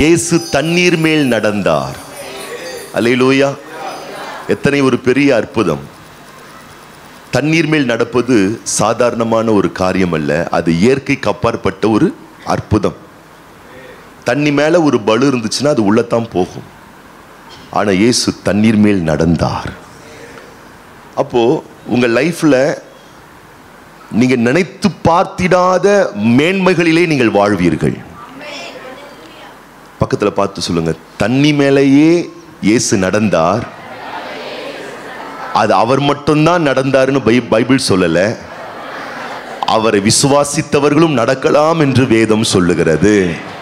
இயேசு தண்ணீர் மேல் நடந்தார். அல்லேலூயா. எத்தனை ஒரு பெரிய அற்புதம். தண்ணீர் மேல் நடப்பது சாதாரணமான ஒரு காரியம் அல்ல, அது இயற்கைக்கு அப்பாற்பட்ட ஒரு அற்புதம். தண்ணி மேல ஒரு பலு இருந்துச்சுன்னா அது உள்ளத்தான் போகும். ஆனா இயேசு தண்ணீர் மேல் நடந்தார். அப்போ உங்க லைஃப்ல நீங்க நினைத்து பார்த்திடாத மேன்மைகளிலே நீங்கள் வாழ்வீர்கள். பக்கத்துல பார்த்து சொல்லுங்க, தண்ணி மேலேயே இயேசு நடந்தார். அது அவர் மட்டும்தான் நடந்தாருன்னு பைபிள் சொல்லல, அவரை விசுவாசித்தவர்களும் நடக்கலாம் என்று வேதம் சொல்லுகிறது.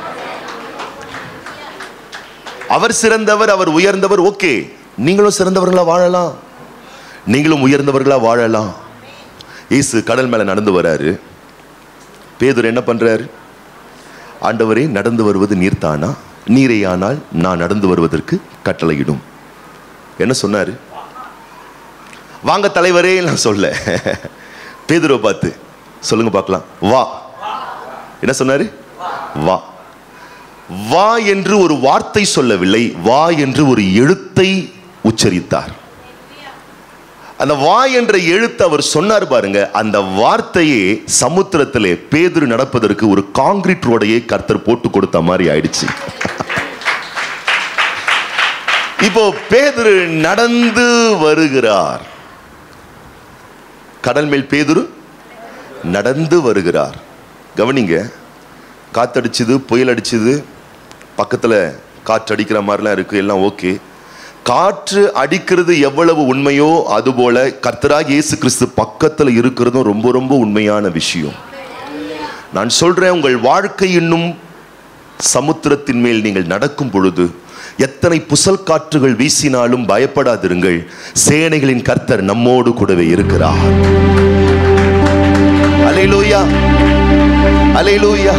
அவர் சிறந்தவர், அவர் உயர்ந்தவர். ஓகே, நீங்களும் சிறந்தவர்களா வாழலாம், நீங்களும் உயர்ந்தவர்களா வாழலாம். இயேசு கடல் மேல நடந்து வராரு. பேதுரு என்ன பண்றாரு? ஆண்டவரே, நடந்து வருவது நீர்தானா? நீரையானால் நான் நடந்து வருவதற்கு கட்டளையிடும். என்ன சொன்னாரு? வாங்க தலைவரே நான் சொல்ல. பேதுருவை பார்த்து சொல்லுங்க பார்க்கலாம், வா. என்ன சொன்னாரு? வா. வா என்று ஒரு வார்த்தை சொல்லவில்லை, வா என்று ஒரு எழுத்தை உச்சரித்தார். அந்த வா என்ற எழுத்து அவர் சொன்னார் பாருங்க. அந்த வார்த்தையே சமுத்திரத்திலே பேதுரு நடப்பதற்கு ஒரு காங்கிரீட் ரோடையே கர்த்தர் போட்டு கொடுத்த மாதிரி ஆயிடுச்சு. இப்போ பேதுரு நடந்து வருகிறார். கடல் மேல் பேதுரு நடந்து வருகிறார். கவனிங்க, காத்தடிச்சுது, புயல் அடிச்சுது, பக்கத்துல காற்று அடிக்கிற மாதிரிலாம் இருக்கு, எல்லாம் ஓகே. காற்று அடிக்கிறது எவ்வளவு உண்மையோ அதுபோல கர்த்தராகிய இயேசு கிறிஸ்து பக்கத்துல இருக்கிறதும் ரொம்ப ரொம்ப உண்மையான விஷயம். நான் சொல்றேன், உங்கள் வாழ்க்கை இன்னும் சமுத்திரத்தின் மேல் நீங்கள் நடக்கும் பொழுது எத்தனை புசல் காற்றுகள் வீசினாலும் பயப்படாதிருங்கள். சேனைகளின் கர்த்தர் நம்மோடு கூடவே இருக்கிறார். அல்லேலூயா, அல்லேலூயா.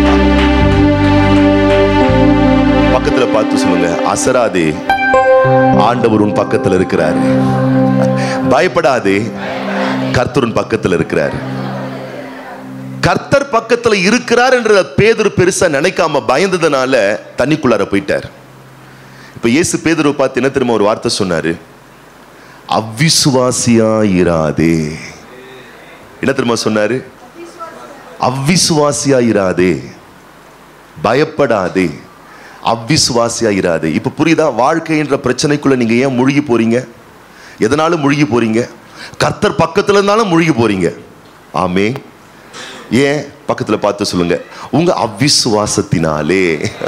பக்கத்துல பார்த்து சொல்லுங்க, அசராதே, ஆண்டவர் உன் பக்கத்துல இருக்கிறார். பயப்படாதே, கர்த்தர் உன் பக்கத்துல இருக்கிறார். கர்த்தர் பக்கத்துல இருக்கிறார் என்ற பேதுரு பெருசா நினைக்காம பயந்ததுனால தண்ணிக்குள்ளார போயிட்டார். இப்ப இயேசு பேதுருவை பார்த்து என்ன தெரியுமா ஒரு வார்த்தை சொன்னாரு? அவ்விசுவாசியாயிராதே. என்ன தெரியுமா சொன்னாரு? அவ்விசுவாசியாயிராதே, பயப்படாதே, அவ்விசுவாசியாயிராதே. இப்ப புரியுதா? வாழ்க்கை என்ற பிரச்சனைக்குள்ள நீங்க ஏன் முழுகி போறீங்க? எதனால முழுகி போறீங்க? கர்த்தர் பக்கத்துல இருந்தாலும் முழுகி போறீங்க. ஆமே. ஏன்? பக்கத்துல பார்த்து சொல்லுங்க, உங்க அவ்விசுவாசத்தினாலே.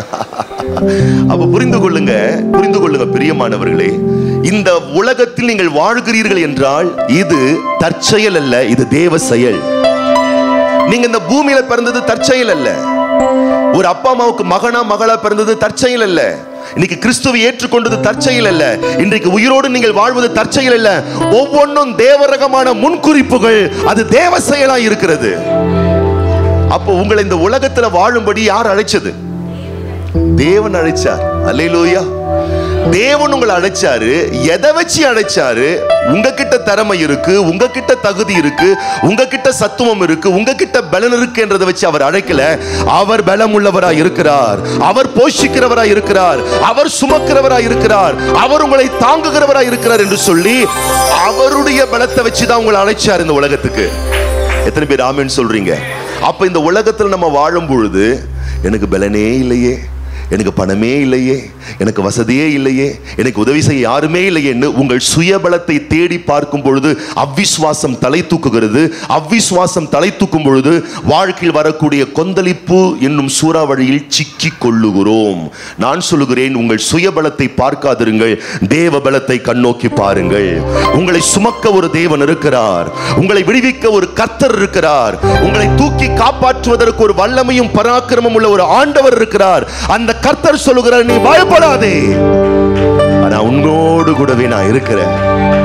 அப்ப புரிந்து கொள்ளுங்க, புரிந்து கொள்ளுங்க பிரியமானவர்களே, இந்த உலகத்தில் நீங்கள் வாழ்கிறீர்கள் என்றால் இது தற்செயல் அல்ல, இது தேவ செயல். நீங்க இந்த பூமியில பிறந்தது தற்செயல் அல்ல. ஒரு அப்பா அம்மாவுக்கு மகனா மகளா பிறந்தது தற்செயல் அல்ல. இன்னைக்கு கிறிஸ்துவை ஏற்றுக்கொண்டது தற்செயல் அல்ல. இன்றைக்கு உயிரோடு நீங்கள் வாழ்வது தற்செயல் அல்ல. ஒவ்வொன்றும் தேவரகமான முன்குறிப்புகள், அது தேவ செயலா இருக்கிறது. அப்போ உங்களை இந்த உலகத்துல வாழும்படி யார் அழைச்சது? தேவன் அழைச்சார். அல்லேலூயா. தேவன் உங்களை அழைச்சாரு. எதை வச்சு அழைச்சாரு? உங்ககிட்ட திறமை இருக்கு, உங்ககிட்ட தகுதி இருக்கு, உங்ககிட்ட சத்துவம் இருக்கு, உங்ககிட்ட பலன் இருக்கு என்றதை வச்சு அவர் அழைக்கல. அவர் பலம் உள்ளவராய் இருக்கிறார், அவர் போஷிக்கிறவராய் இருக்கிறார், அவர் சுமக்கிறவராய் இருக்கிறார், அவர் உங்களை தாங்குகிறவராய் இருக்கிறார் என்று சொல்லி அவருடைய பலத்தை வச்சுதான் உங்களை அழைச்சார் இந்த உலகத்துக்கு. எத்தனை பேர் ஆமென் சொல்றீங்க? அப்ப இந்த உலகத்தில் நம்ம வாழும் பொழுது எனக்கு பலனே இல்லையே, எனக்கு பணமே இல்லையே, எனக்கு வசதியே இல்லையே, எனக்கு உதவி செய்ய யாருமே இல்லையே என்று உங்கள் சுயபலத்தை தேடி பார்க்கும் பொழுது அவ்விசுவாசம் தலை தூக்குகிறது. அவ்விசுவாசம் தலை தூக்கும் பொழுது வாழ்க்கையில் வரக்கூடிய கொந்தளிப்பு என்னும் சூறாவளியில் சிக்கி கொள்ளுகிறோம். நான் சொல்லுகிறேன், உங்கள் சுயபலத்தை பார்க்காதிருங்கள், தேவ பலத்தை கண்ணோக்கி பாருங்கள். உங்களை சுமக்க ஒரு தேவன் இருக்கிறார், உங்களை விடுவிக்க ஒரு கர்த்தர் இருக்கிறார், உங்களை தூக்கி காப்பாற்றுவதற்கு ஒரு வல்லமையும் பராக்கிரமும் உள்ள ஒரு ஆண்டவர் இருக்கிறார். அந்த கர்த்தர் சொல்லுகிறார், நீ பயப்படாதே, ஆனா உன்னோடு கூடவே நான் இருக்கிறேன்.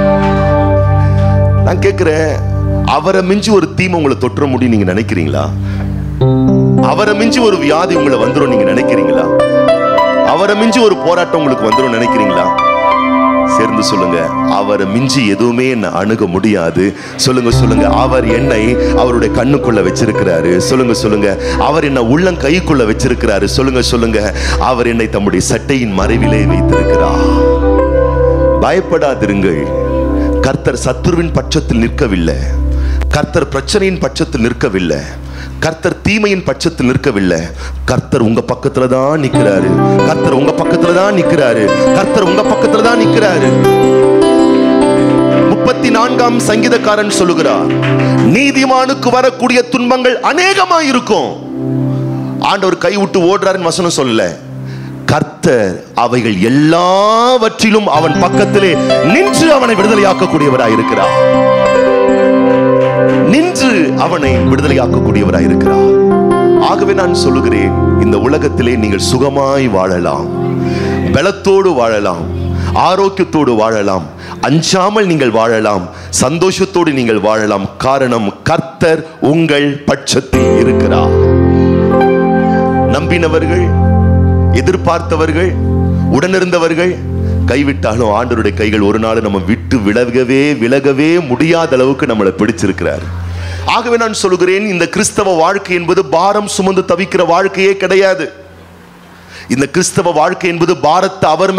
நான் கேட்கிறேன், அவரை மிஞ்சி ஒரு தீமை உங்களை தொற்ற முடியும் நீங்க நினைக்கிறீங்களா? அவரை மிஞ்சி ஒரு வியாதி உங்களை வந்துடும் நீங்க நினைக்கிறீங்களா? அவரை மிஞ்சி ஒரு போராட்டம் உங்களுக்கு வந்துடும் நினைக்கிறீங்களா? சேர்ந்து சொல்லுங்க, அவரை மிஞ்சி எதுவுமே என்ன அணுக முடியாது. சொல்லுங்க சொல்லுங்க, அவர் என்னை அவருடைய கண்ணுக்குள்ள வச்சிருக்கிறாரு. சொல்லுங்க சொல்லுங்க, அவர் என்ன உள்ளம் கைக்குள்ள வச்சிருக்கிறாரு. சொல்லுங்க சொல்லுங்க, அவர் என்னை தம்முடைய சட்டையின் மறைவிலே வைத்திருக்கிறார். பயப்படாதிருங்கள். கர்த்தர் சத்துருவின் பட்சத்தில் நிற்கவில்லை, கர்த்தர் பிரச்சனையின் பட்சத்தில் நிற்கவில்லை, கர்த்தர் தீமையின் பட்சத்தில் நிற்கவில்லை. கர்த்தர் உங்க பக்கத்துல தான் நிற்கிறாரு. கர்த்தர் உங்க பக்கத்துல தான் நிற்கிறாரு. கர்த்தர் உங்க பக்கத்துல தான் நிற்கிறாரு. 34ஆம் சங்கீதக்காரன் சொல்லுகிறார், நீதிமானுக்கு வரக்கூடிய துன்பங்கள் அநேகமா இருக்கும். ஆண்டவர் கை விட்டு ஓடுறாருன்னு வசனம் சொல்லல. கர்த்தர் அவைகள் எல்லாவற்றிலும் அவன் பக்கத்திலே நின்று அவனை விடுதலையாக்கக்கூடியவராய் இருக்கிறார். நின்று அவனை விடுதலையாக்கக்கூடியவராய் இருக்கிறார். ஆகவே நான் சொல்லுகிறேன், இந்த உலகத்திலே நீங்கள் சுகமாய் வாழலாம், பலத்தோடு வாழலாம், ஆரோக்கியத்தோடு வாழலாம், அஞ்சாமல் நீங்கள் வாழலாம், சந்தோஷத்தோடு நீங்கள் வாழலாம். காரணம், கர்த்தர் உங்கள் பட்சத்தில் இருக்கிறார். நம்பினவர்கள், எதிர்பார்த்தவர்கள், உடனிருந்தவர்கள் கைவிட்டாலும் ஆண்டவருடைய கைகள் ஒரு நாள் நம்ம விட்டு விலகவே முடியாத அளவுக்கு நம்மளை பிடிச்சிருக்கிறார். ஆகவே நான் சொல்லுகிறேன், இந்த கிறிஸ்தவ வாழ்க்கை என்பது பாரம் சுமந்து தவிக்கிற வாழ்க்கையே கிடையாது. இந்த கிறிஸ்தவ வாழ்க்கை என்பது பாரத்தை அவர்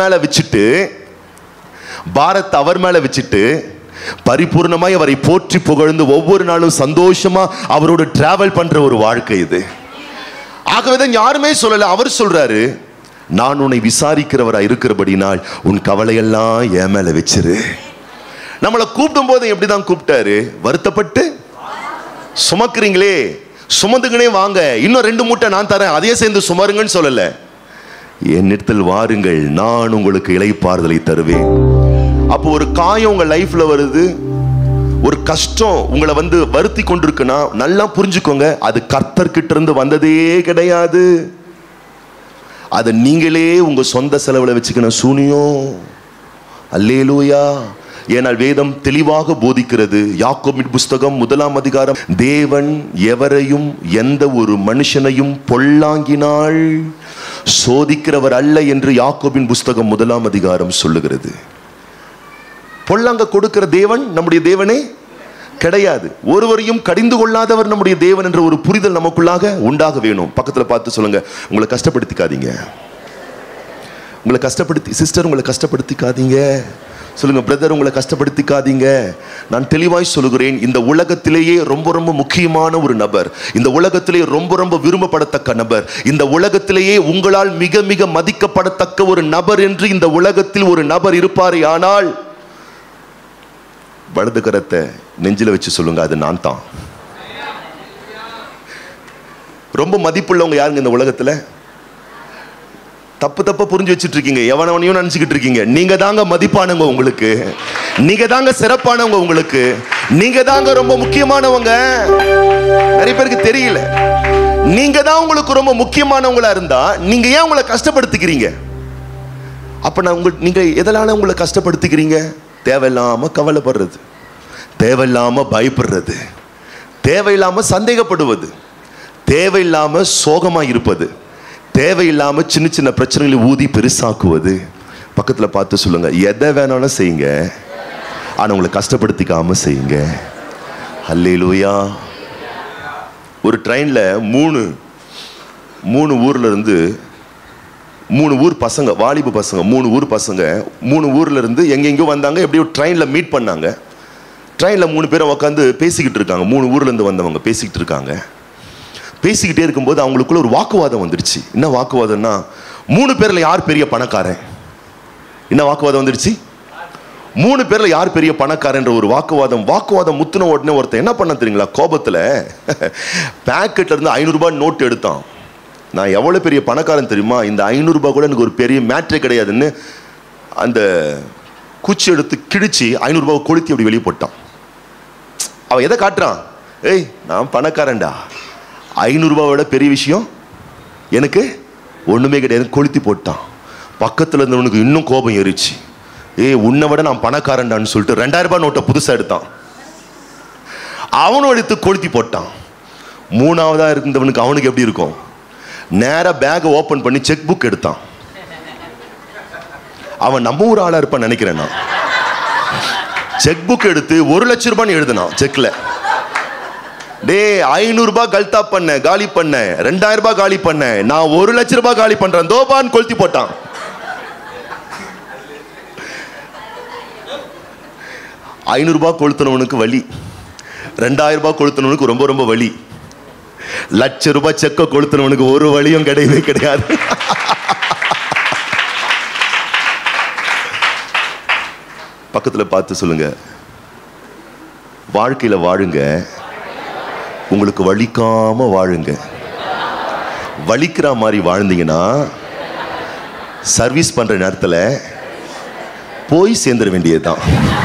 மேல வச்சுட்டு பரிபூர்ணமாய் அவரை போற்றி புகழ்ந்து ஒவ்வொரு நாளும் சந்தோஷமா அவரோடு டிராவல் பண்ற ஒரு வாழ்க்கை இது. ஆகவேதான் யாருமே சொல்லல, அவர் சொல்றாரு, நான் உன்னை விசாரிக்கிறவராய் இருக்கிறபடினால் உன் கவலையெல்லாம் என் மேல வச்சிரு. நம்மளை கூப்பிடும் போது எப்படிதான் கூப்பிட்டாரு? வருத்தப்பட்டு சுமக்கிறீங்களே, சுமந்துங்கனே வாங்க, இன்னும் 2 மூட்டை நான் தரேன், அதையே சேர்ந்து சுமருங்கன்னு சொல்லல. என்னிடத்தில் வாருங்கள், நான் உங்களுக்கு இளைப்பாறுதலை தருவேன். அப்போ ஒரு காயம் உங்க லைஃப்ல வருது, ஒரு கஷ்டம் உங்களை வருத்தி கொண்டிருக்குன்னா நல்லா புரிஞ்சுக்கோங்க, அது கர்த்தர்கிட்ட இருந்து வந்ததே கிடையாது. அதை நீங்களே உங்க சொந்த செலவுல வச்சுக்கணும் சூனியம். அல்லேலூயா. ஏனால் வேதம் தெளிவாக போதிக்கிறது. யாக்கோபின் புஸ்தகம் 1ஆம் அதிகாரம், தேவன் எவரையும் எந்த ஒரு மனுஷனையும் பொல்லாங்கினால் சோதிக்கிறவர் அல்ல என்று யாக்கோபின் புஸ்தகம் 1ஆம் அதிகாரம் சொல்லுகிறது. பொல்லாங்க கொடுக்கிற தேவன் நம்முடைய தேவனே கிடையாது. ஒருவரையும் கடிந்து கொள்ளாதவர் நம்முடைய தேவன் என்ற ஒரு புரிதல் நமக்குள்ளாக உண்டாக வேணும். பக்கத்துல பார்த்து சொல்லுங்க, உங்களை கஷ்டப்படுத்திக்காதீங்க. உங்களை கஷ்டப்படுத்தி சிஸ்டர், உங்களை கஷ்டப்படுத்திக்காதீங்க. சொல்லுங்க பிரதர், உங்களை கஷ்டப்படுத்திக்காதீங்க. நான் தெளிவாய் சொல்லுகிறேன், இந்த உலகத்திலேயே ரொம்ப ரொம்ப முக்கியமான ஒரு நபர், இந்த உலகத்திலேயே ரொம்ப ரொம்ப விரும்பப்படத்தக்க நபர், இந்த உலகத்திலேயே உங்களால் மிக மிக மதிக்கப்படத்தக்க ஒரு நபர் என்று இந்த உலகத்தில் ஒரு நபர் இருப்பாரே ஆனால் வலது கரத்தை நெஞ்சில வச்சு சொல்லுங்க, அது நான் தான். ரொம்ப மதிப்புள்ளவங்க யாருங்க இந்த உலகத்துல? தப்பா புரிஞ்சு வச்சுட்டு இருக்கீங்க, எவனவனையும் நினைச்சுக்கிட்டு இருக்கீங்க. நீங்க தாங்க மதிப்பானவங்க, உங்களுக்கு நீங்க தாங்க சிறப்பானவங்க, உங்களுக்கு நீங்க தாங்க ரொம்ப முக்கியமானவங்க. நிறைய பேருக்கு தெரியல. நீங்க தான் உங்களுக்கு ரொம்ப முக்கியமானவங்களா இருந்தா நீங்க ஏன் உங்களை கஷ்டப்படுத்திக்கிறீங்க? அப்ப நீங்க எதனால உங்களை கஷ்டப்படுத்திக்கிறீங்க? தேவையில்லாம கவலைப்படுறது, தேவையில்லாம பயப்படுறது, தேவையில்லாம சந்தேகப்படுவது, தேவையில்லாம சோகமா இருப்பது, தேவையில்லாம சின்ன சின்ன பிரச்சனைகளை ஊதி பெருசாக்குவது. பக்கத்துல பார்த்து சொல்லுங்க, எதை வேணாலும் செய்யுங்க, ஆனா உங்களை கஷ்டப்படுத்திக்காம செய்யுங்க. அல்லேலூயா. ஒரு ட்ரெயின்ல மூணு ஊர்ல இருந்து 3 ஊர் பசங்க, வாலிப பசங்க, 3 ஊர் பசங்க 3 ஊர்ல இருந்து எங்கெங்கோ வந்தாங்க. எப்படியோ ட்ரெயின்ல மீட் பண்ணாங்க. ட்ரெயின்ல 3 பேரும் உட்காந்து பேசிக்கிட்டு இருக்காங்க. 3 ஊர்ல இருந்து வந்தவங்க பேசிக்கிட்டு இருக்காங்க. பேசிக்கிட்டே இருக்கும்போது அவங்களுக்குள்ள ஒரு வாக்குவாதம் வந்துடுச்சு. என்ன வாக்குவாதம்னா, 3 பேர்ல யார் பெரிய பணக்காரன்? என்ன வாக்குவாதம் வந்துடுச்சு? 3 பேர்ல யார் பெரிய பணக்காரன்ற ஒரு வாக்குவாதம் முத்துன உடனே ஒருத்தன் என்ன பண்ண தெரியுங்களா? கோபத்துல பேக்கெட்ல இருந்து 500 ரூபாய் நோட்டு எடுத்தான். நான் எவ்வளவு பெரிய பணக்காரன் தெரியுமா, இந்த 500 ரூபாய் கூட எனக்கு ஒரு பெரிய மேட்ரே கிடையாதுன்னு அந்த குச்சி எடுத்து கிழிச்சு 500 ரூபாய் கொளுத்தி அப்படி வெளியே போட்டான். அவன் எதை காட்டுறான்? ஏய், நான் பணக்காரன்டா, 500 ரூபாயோட பெரிய விஷயம் எனக்கு ஒண்ணுமே கிடையாது, கொளுத்தி போட்டான். பக்கத்துல இருந்தவனுக்கு இன்னும் கோபம் ஏறிச்சு. ஏய், உன்னை விட நான் பணக்காரன்டான்னு சொல்லிட்டு 2000 ரூபாய் நோட்டை புதுசா எடுத்தான். அவனும் எடுத்து கொளுத்தி போட்டான். 3ஆவதா இருந்தவனுக்கு அவனுக்கு எப்படி இருக்கும்? நேரா பேக் ஓபன் பண்ணி செக் புக் எடுத்தான். அவன் நம்ம ஊர் ஆளா இருப்பான்னு நினைக்கிறேன் நான். செக் புக் எடுத்து 1 லட்சம் ரூபாய் எழுதினான் செக்ல. டே 500 ரூபாய் கல்தா பண்ண காலி பண்ண, 2000 ரூபாய் காலி பண்ண, நான் 1 லட்சம் ரூபாய் காலி பண்றேன் தோபான்னு கொளுத்தி போட்டான். $500 கொளுத்தினவனுக்கு வலி, 2000 ரூபாய் கொளுத்தினவனுக்கு ரொம்ப ரொம்ப வலி, ₹1,00,000 செக்க கொளுத்தினவனுக்கு ஒரு வலியும் கிடையவே கிடையாது. பக்கத்துல பார்த்து சொல்லுங்க, வாழ்க்கையில வாழுங்க, உங்களுக்கு வலிக்காம வாழுங்க. வலிக்கிற மாதிரி வாழ்ந்தீங்கன்னா சர்வீஸ் பண்ற நேரத்துல போய் சேர்ந்துட வேண்டியதுதான்.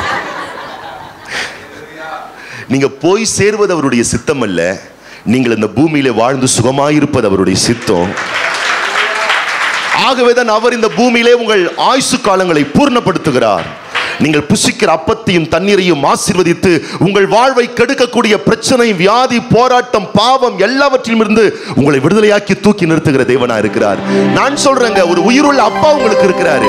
நீங்க போய் சேர்வது அவருடைய சித்தம் அல்ல, நீங்கள் இந்த பூமியில வாழ்ந்து சுகமாயிருப்பது அவருடைய சித்தம். ஆகவேதான் அவர் இந்த பூமியிலே உங்கள் ஆயுசு காலங்களை பூர்ணப்படுத்துகிறார். நீங்கள் புசிக்கிற அப்பத்தையும் தண்ணீரையும் ஆசீர்வதித்து உங்கள் வாழ்வை கெடுக்கக்கூடிய பிரச்சனை, வியாதி, போராட்டம், பாவம் எல்லாவற்றிலும் இருந்து உங்களை விடுதலையாக்கி தூக்கி நிறுத்துகிற தேவனா இருக்கிறார். நான் சொல்றேங்க, ஒரு உயிருள்ள அப்பா உங்களுக்கு இருக்கிறாரு.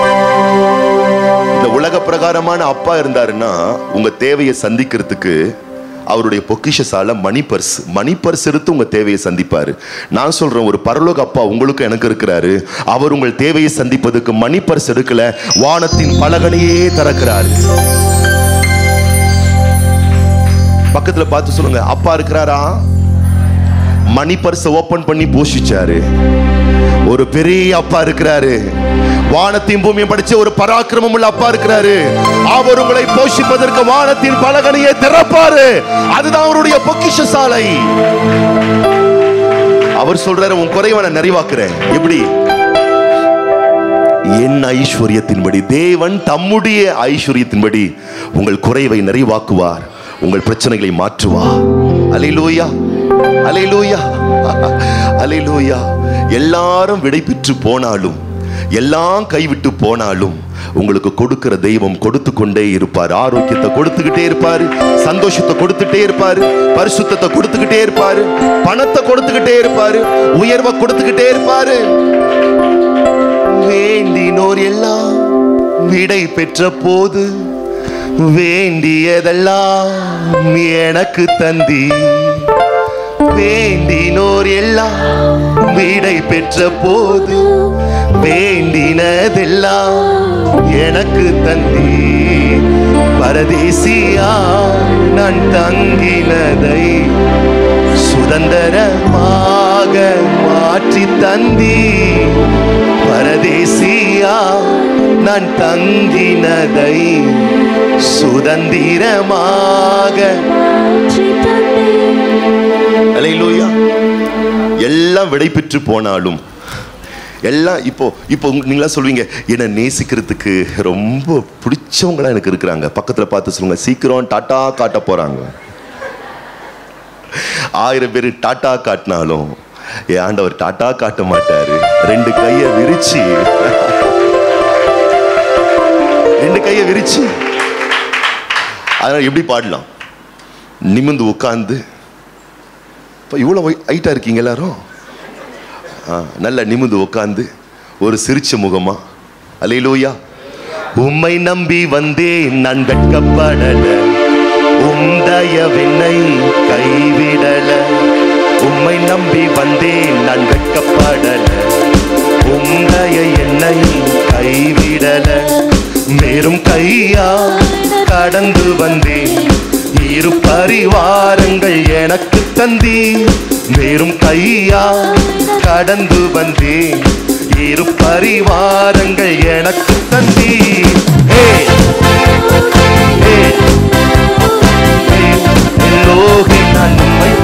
இந்த உலக பிரகாரமான அப்பா இருந்தாருன்னா உங்க தேவையை சந்திக்கிறதுக்கு அவருடைய பொக்கிஷசால மணி பர்ஸ் எடுத்து உங்க தேவையை சந்திப்பாரு. நான் சொல்றேன், ஒரு பரலோக அப்பா உங்களுக்கு எனக்கு இருக்கிறாரு. அவர் உங்கள் தேவையை சந்திப்பதற்கு மணி பர்ஸ் எடுக்கல, வானத்தின் பலகனையே திறக்கிறாரு. பக்கத்துல பார்த்து சொல்லுங்க, அப்பா இருக்கிறாரா? மணி பர்ஸ் ஓபன் பண்ணி போஷிச்சாரு. ஒரு பெரிய அப்பா இருக்கிறாரு. வானத்தையும் பூமியும் படிச்ச ஒரு பராக்கிரமம் உள்ள அப்பா இருக்கிறாரு. அவர் உங்களை போஷிப்பதற்கு வானத்தின் பலகனையை திறப்பாரு. அதுதான் அவருடைய பொக்கிஷசாலை. அவர் சொல்றாரு, உன் குறைவை நான் நிறைவாக்குறேன். எப்படி? என் ஐஸ்வர்யத்தின்படி. தேவன் தம்முடைய ஐஸ்வர்யத்தின்படி உங்கள் குறைவை நிறைவாக்குவார், உங்கள் பிரச்சனைகளை மாற்றுவார். அல்லேலூயா, அல்லேலூயா, அல்லேலூயா. எல்லாரும் விடை பெற்று போனாலும், எல்லாம் கைவிட்டு போனாலும் உங்களுக்கு கொடுக்கிற தெய்வம் கொடுத்து கொண்டே இருப்பார். ஆரோக்கியத்தை கொடுத்துக்கிட்டே இருப்பாரு, சந்தோஷத்தை கொடுத்துட்டே இருப்பாரு, பரிசுத்தத்தை கொடுத்துக்கிட்டே இருப்பாரு, பணத்தை கொடுத்துக்கிட்டே இருப்பாரு, உயர்வை கொடுத்துக்கிட்டே இருப்பாரு. வேண்டினோர் எல்லாம் விடை பெற்ற போது வேண்டியதெல்லாம் எனக்கு தந்தி. வேண்டினோர் எல்லாம் விடை பெற்ற போது வேண்டினதெல்லாம் எனக்கு தந்தி. பரதேசியா நான் தங்கினதை சுதந்திரமாக மாற்றி தந்தி. பரதேசியா நான் தங்கினதை சுதந்திரமாக. அல்லேலூயா. எல்லாம் விடை பெற்று போனாலும், எல்லாம் இப்போ நீங்களா சொல்வீங்க, என்ன நேசிக்கிறதுக்கு ரொம்ப பிடிச்சவங்களா எனக்கு இருக்கிறாங்க. பக்கத்துல பார்த்து சொல்லுங்க, சீக்கிரம் டாட்டா காட்ட போறாங்க. 1000 பேர் டாட்டா காட்டினாலும் என் ஆண்டவர் டாட்டா காட்ட மாட்டாரு. 2 கையை விரிச்சு, 2 கையை விரிச்சு. அதனால எப்படி பாடலாம்? நிமிர்ந்து உட்கார்ந்து, இவ்வளவு ஹைட்டா இருக்கீங்க எல்லாரும், நல்ல நிமிர்ந்து உட்கார்ந்து ஒரு சிரிச்ச முகமா. அல்லேலூயா. உம்மை நம்பி வந்தேன் நான் வெட்கப்படல, உம் தயவென்னை கைவிடல. உம்மை நம்பி வந்தேன் நான் வெட்கப்படல, உம் தய என்னை கைவிடல. மேலும் கையா கடந்து வந்தேன், இரு பரிவாரங்கள் எனக்கு தந்தி. மேலும் கையா கடந்து வந்தேன், இரு பரிவாரங்கள் எனக்கு தந்தி. நான் உம்மை